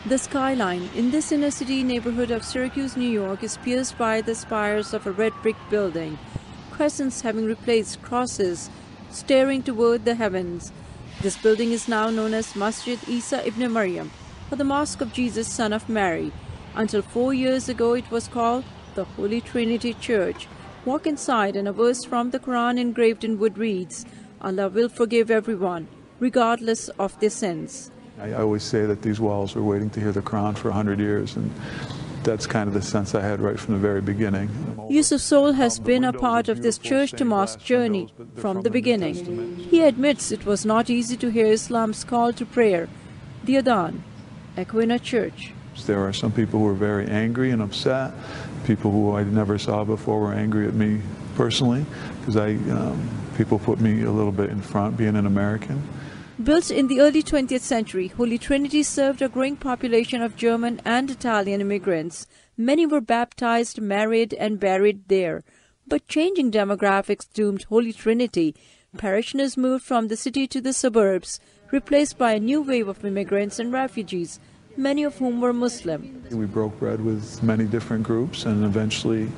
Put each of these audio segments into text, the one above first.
The skyline in this inner-city neighborhood of Syracuse, New York is pierced by the spires of a red brick building, crescents having replaced crosses, staring toward the heavens. This building is now known as Masjid Isa ibn Maryam, or the Mosque of Jesus, Son of Mary. Until 4 years ago, it was called the Holy Trinity Church. Walk inside and a verse from the Quran engraved in wood reads, "Allah will forgive everyone, regardless of their sins." I always say that these walls were waiting to hear the Quran for 100 years, and that's kind of the sense I had right from the very beginning. Yusuf Soul has been a part of this church-to-mosque journey from the beginning. He admits it was not easy to hear Islam's call to prayer, the Adhan, echo in a church. There are some people who were very angry and upset. People who I never saw before were angry at me personally, because people put me a little bit in front, being an American. Built in the early 20th century, Holy Trinity served a growing population of German and Italian immigrants. Many were baptized, married, and buried there. But changing demographics doomed Holy Trinity. Parishioners moved from the city to the suburbs, replaced by a new wave of immigrants and refugees, many of whom were Muslim. We broke bread with many different groups, and eventually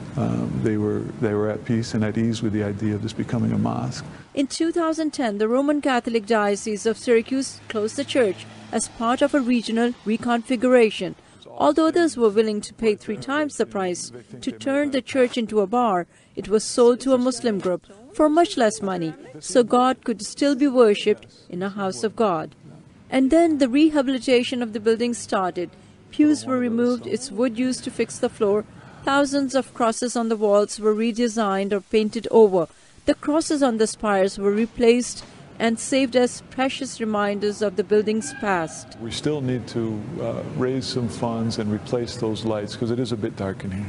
they were at peace and at ease with the idea of this becoming a mosque. In 2010, the Roman Catholic Diocese of Syracuse closed the church as part of a regional reconfiguration. Although others were willing to pay 3 times the price to turn the church into a bar, it was sold to a Muslim group for much less money, so God could still be worshipped in a house of God. And then the rehabilitation of the building started. Pews were removed, its wood used to fix the floor. Thousands of crosses on the walls were redesigned or painted over. The crosses on the spires were replaced and saved as precious reminders of the building's past. We still need to raise some funds and replace those lights, because it is a bit dark in here.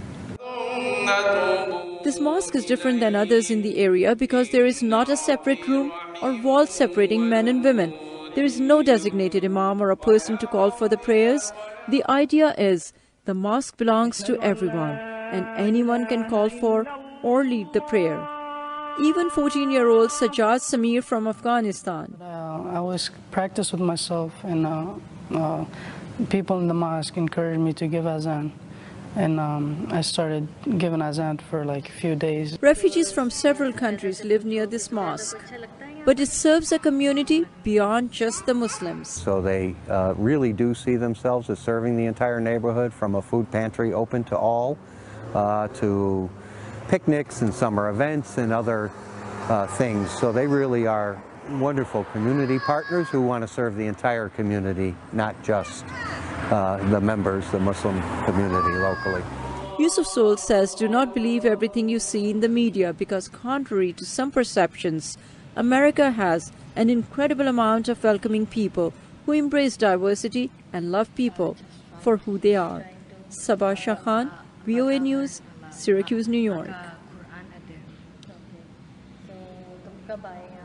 This mosque is different than others in the area because there is not a separate room or wall separating men and women. There is no designated imam or a person to call for the prayers. The idea is the mosque belongs to everyone, and anyone can call for or lead the prayer. Even 14-year-old Sajjad Samir from Afghanistan. I always practice with myself, and people in the mosque encouraged me to give azan. And I started giving azan for like a few days. Refugees from several countries live near this mosque, but it serves a community beyond just the Muslims. So they really do see themselves as serving the entire neighborhood, from a food pantry open to all, to picnics and summer events and other things. So they really are wonderful community partners who want to serve the entire community, not just the members, the Muslim community locally. Yusuf Soul says, do not believe everything you see in the media, because contrary to some perceptions, America has an incredible amount of welcoming people who embrace diversity and love people for who they are. Sabah Shah Khan, VOA News, Syracuse, New York.